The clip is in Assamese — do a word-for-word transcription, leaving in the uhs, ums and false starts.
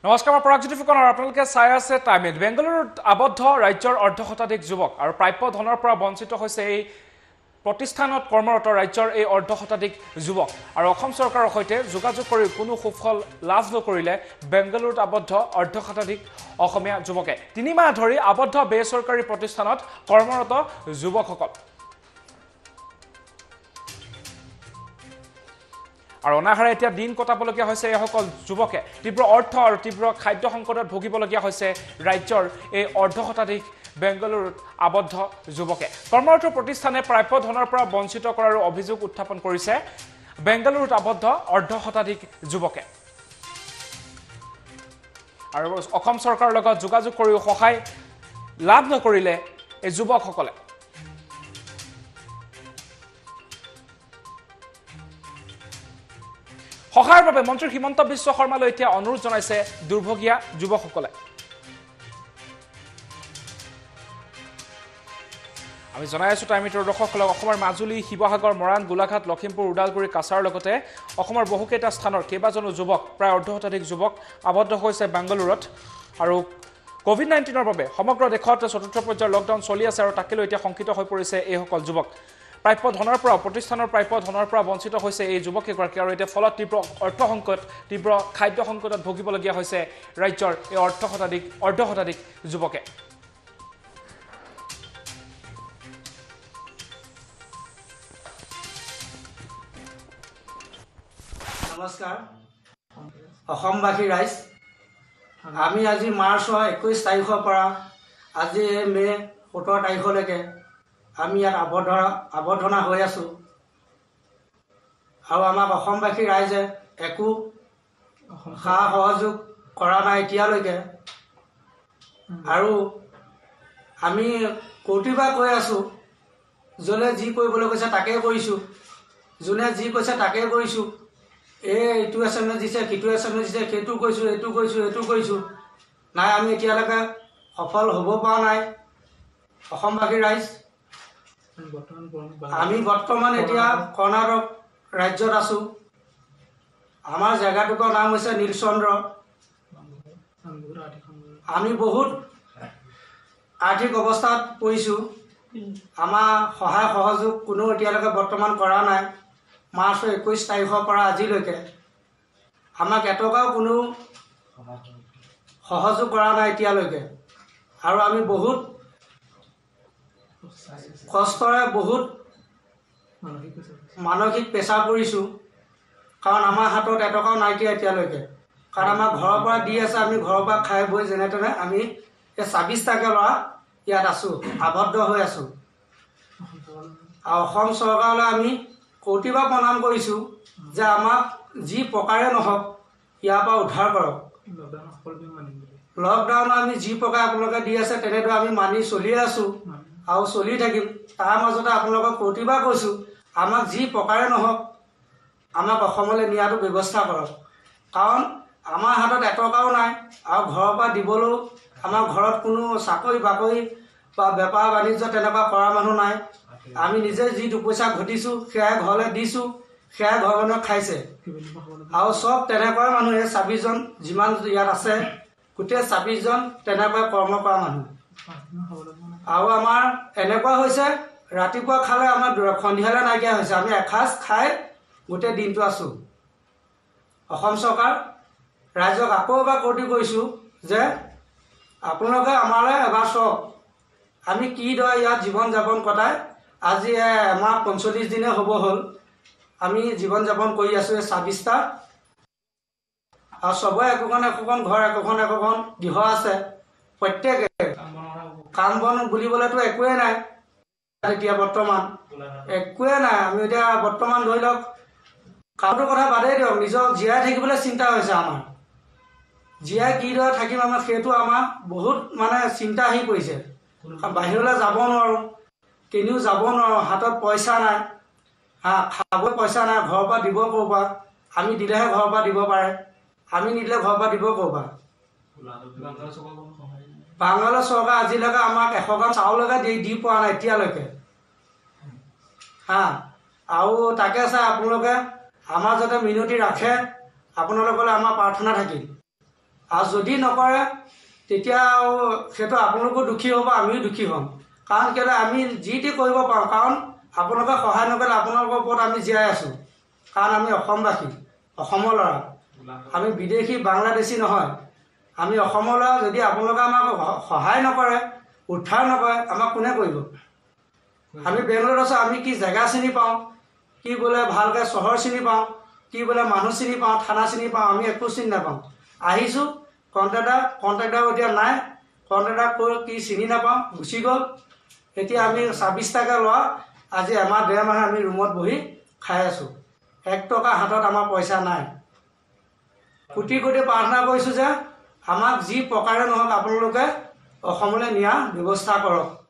নমস্কাৰ মই পৰাগজ্যোতি ফুকন আৰু আপোনালোকে চাই আছে টাইমিট। বেংগালুৰুত আবদ্ধ ৰাজ্যৰ অৰ্ধ শতাধিক যুৱক আৰু প্ৰাপ্য ধনৰ পৰা বঞ্চিত হৈছে এই প্ৰতিষ্ঠানত কৰ্মৰত ৰাজ্যৰ এই অৰ্ধ শতাধিক যুৱক আৰু অসম চৰকাৰৰ সৈতে যোগাযোগ কৰি কোনো সুফল লাভ নকৰিলে বেংগালুৰুত আবদ্ধ অৰ্ধ শতাধিক অসমীয়া যুৱকে। তিনি মাহ ধৰি আবদ্ধ বেচৰকাৰী প্ৰতিষ্ঠানত কৰ্মৰত যুৱকসকল আৰু অনাহাৰে এতিয়া দিন কটাবলগীয়া হৈছে। এইসকল যুৱকে তীব্ৰ অৰ্থ আৰু তীব্ৰ খাদ্য সংকটত ভুগিবলগীয়া হৈছে ৰাজ্যৰ এই অৰ্ধ শতাধিক বেংগালুৰুত আবদ্ধ যুৱকে। কৰ্মৰত প্ৰতিষ্ঠানে প্ৰাপ্য ধনৰ পৰা বঞ্চিত কৰাৰ অভিযোগ উত্থাপন কৰিছে বেংগালুৰুত আবদ্ধ অৰ্ধ শতাধিক যুৱকে আৰু অসম চৰকাৰৰ লগত যোগাযোগ কৰিও সহায় লাভ নকৰিলে এই যুৱকসকলে। সহায়ৰ বাবে মন্ত্ৰী হিমন্ত বিশ্ব শৰ্মালৈ এতিয়া অনুৰোধ জনাইছে দুৰ্ভগীয়া যুৱকসকলে। আমি জনাই আছো টাইমিটৰ দৰ্শকসকলক অসমৰ মাজুলী, শিৱসাগৰ, মৰাণ, গোলাঘাট, লখিমপুৰ, ওদালগুৰি, কাছাৰৰ লগতে অসমৰ বহুকেইটা স্থানৰ কেইবাজনো যুৱক প্ৰায় অৰ্ধ শতাধিক যুৱক আবদ্ধ হৈছে বেংগালুৰুত। আৰু কোভিড নাইণ্টিনৰ বাবে সমগ্ৰ দেশত চতুৰ্থ পৰ্যায়ৰ লকডাউন চলি আছে আৰু তাকে লৈ এতিয়া শংকিত হৈ পৰিছে এইসকল যুৱক। প্ৰাপ্য ধনৰ পৰা প্ৰতিষ্ঠানৰ প্ৰাপ্য ধনৰ পৰা বঞ্চিত হৈছে এই যুৱককেইগৰাকী আৰু এতিয়া ফলত তীব্ৰ অৰ্থ সংকট তীব্ৰ খাদ্য সংকটত ভুগিবলগীয়া হৈছে ৰাজ্যৰ এই অৰ্ধ শতাধিক অৰ্ধ শতাধিক যুৱকে। নমস্কাৰ অসমবাসী ৰাইজ, আমি আজি মাৰ্চৰ একৈছ তাৰিখৰ পৰা আজি মে সোতৰ তাৰিখলৈকে আমি ইয়াত আবদ্ধ আৱৰ্ধনা হৈ আছোঁ আৰু আমাক অসমবাসী ৰাইজে একো সা সহযোগ কৰা নাই এতিয়ালৈকে। আৰু আমি কৰ্তৃপক্ষক কৈ আছোঁ, যোনে যি কৰিবলৈ কৈছে তাকেই কৰিছোঁ, যোনে যি কৈছে তাকেই কৰিছোঁ। এই এইটো এছ এম এছ দিছে, সিটো এছ এম এছ দিছে, সেইটো কৰিছোঁ, এইটো কৰিছোঁ, এইটো কৰিছোঁ, নাই আমি এতিয়ালৈকে সফল হ'ব পৰা নাই। অসমবাসী ৰাইজ, আমি বৰ্তমান এতিয়া কৰ্ণাটক ৰাজ্যত আছোঁ। আমাৰ জেগাটুকুৰ নাম হৈছে নীলচন্দ্ৰ। আমি বহুত আৰ্থিক অৱস্থাত পৰিছোঁ, আমাৰ সহায় সহযোগ কোনো এতিয়ালৈকে বৰ্তমান কৰা নাই। মাৰ্চৰ একৈছ তাৰিখৰ পৰা আজিলৈকে আমাক এটকাও কোনো সহযোগ কৰা নাই এতিয়ালৈকে। আৰু আমি বহুত কষ্টৰে বহুত মানসিক প্ৰেছাৰ পৰিছোঁ, কাৰণ আমাৰ হাতত এটকাও নাইকিয়া এতিয়ালৈকে। কাৰণ আমাৰ ঘৰৰ পৰা দি আছে, আমি ঘৰৰ পৰা খাই বৈ যেনে তেনে আমি এই ছাব্বিছটাকৈ ল'ৰা ইয়াত আছোঁ, আবদ্ধ হৈ আছোঁ। আৰু অসম চৰকাৰলৈ আমি কৰ্তৃপক্ষক প্ৰণাম কৰিছোঁ যে আমাক যি প্ৰকাৰে নহওক ইয়াৰ পৰা উদ্ধাৰ কৰক। লকডাউন আমি যি প্ৰকাৰে আপোনালোকে দি আছে তেনেদৰে আমি মানি চলিয়ে আছোঁ আৰু চলি থাকিম। তাৰ মাজতে আপোনালোকক কৰ্তৃপক্ষক কৈছোঁ, আমাক যি প্ৰকাৰে নহওক আমাক অসমলৈ নিয়াটো ব্যৱস্থা কৰক। কাৰণ আমাৰ হাতত এটকাও নাই আৰু ঘৰৰ পৰা দিবলৈও আমাৰ ঘৰত কোনো চাকৰি বাকৰি বা বেপাৰ বাণিজ্য তেনেকুৱা কৰা মানুহ নাই। আমি নিজে যি দুপইচা ঘটিছোঁ সেয়াই ঘৰলৈ দিছোঁ, সেয়াই ঘৰ মানুহে খাইছে। আৰু চব তেনেকুৱা মানুহ, এই ছাব্বিছজন যিমান ইয়াত আছে গোটেই ছাব্বিছজন তেনেকুৱা কৰ্ম কৰা মানুহ। আৰু আমাৰ এনেকুৱা হৈছে, ৰাতিপুৱা খালে আমাৰ সন্ধিয়ালৈ নাইকিয়া হৈছে, আমি এসাঁজ খাই গোটেই দিনটো আছোঁ। অসম চৰকাৰ ৰাইজক আকৌ এবাৰ কৰ্তৃ কৰিছোঁ যে আপোনালোকে আমালৈ এবাৰ চাওক, আমি কিদৰে ইয়াত জীৱন যাপন কটাই আজি এমাহ পঞ্চল্লিছ দিনে হ'ব হ'ল আমি জীৱন যাপন কৰি আছোঁ এই ছাব্বিছটা। আৰু চবৰে একোখন একোখন ঘৰ, একোখন একোখন গৃহ আছে, প্ৰত্যেকে কাম বন বুলিবলৈতো একোৱেই নাই এতিয়া বৰ্তমান, একোৱেই নাই। আমি এতিয়া বৰ্তমান ধৰি লওক কামটোৰ কথা বাদেই দিয়ক, নিজক জীয়াই থাকিবলৈ চিন্তা হৈছে আমাৰ। জীয়াই কিদৰে থাকিম আমাৰ সেইটো আমাৰ বহুত মানে চিন্তা আহি পৰিছে। বাহিৰলৈ যাব নোৱাৰোঁ, কেনিও যাব নোৱাৰোঁ, হাতত পইচা নাই, হা খাবলৈ পইচা নাই, ঘৰৰ পৰা দিব ক'ৰ পৰা? আমি দিলেহে ঘৰৰ পৰা দিব পাৰে, আমি নিদিলে ঘৰৰ পৰা দিব ক'ৰ পৰা? বাংগালোৰ চৰকাৰ আজিলৈকে আমাক এশ গ্ৰাম চাউললৈকে দি দি পোৱা নাই এতিয়ালৈকে, হা। আৰু তাকে চাই আপোনালোকে আমাৰ যাতে মিনতি ৰাখে, আপোনালোকলৈ আমাৰ প্ৰাৰ্থনা থাকিল। আৰু যদি নকৰে তেতিয়া আৰু সেইটো আপোনালোকো দুখী হ'ব, আমিও দুখী হ'ম। কাৰণ কেলৈ আমি যি টি কৰিব পাৰোঁ, কাৰণ আপোনালোকে সহায় নকৰিলে আপোনালোকৰ ওপৰত আমি জীয়াই আছোঁ। কাৰণ আমি অসমবাসী, অসমৰ ল'ৰা, আমি বিদেশী বাংলাদেশী নহয়, আমি অসমৰ ল'ৰা। যদি আপোনালোকে আমাক সহায় নকৰে, উদ্ধাৰ নকৰে, আমাক কোনে কৰিব? আমি বেংগলোৰত আছোঁ, আমি কি জেগা চিনি পাওঁ, কি বোলে ভালকৈ চহৰ চিনি পাওঁ, কি বোলে মানুহ চিনি পাওঁ, থানা চিনি পাওঁ, আমি একো চিনি নাপাওঁ। আহিছোঁ কণ্ট্ৰেক্টাৰ, কণ্ট্ৰেক্টাৰ এতিয়া নাই, কণ্ট্ৰেক্টাৰ কৈ কি চিনি নাপাওঁ, গুচি গ'ল। এতিয়া আমি ছাব্বিছ টকা লোৱা আজি এমাহ ডেৰ মাহে আমি ৰুমত বহি খাই আছোঁ। এক টকা হাতত আমাৰ পইচা নাই। কোটি কোটি প্ৰাৰ্থনা কৰিছোঁ যে আমাক যি প্ৰকাৰে নহওক আপোনালোকে অসমলৈ নিয়াৰ ব্যৱস্থা কৰক।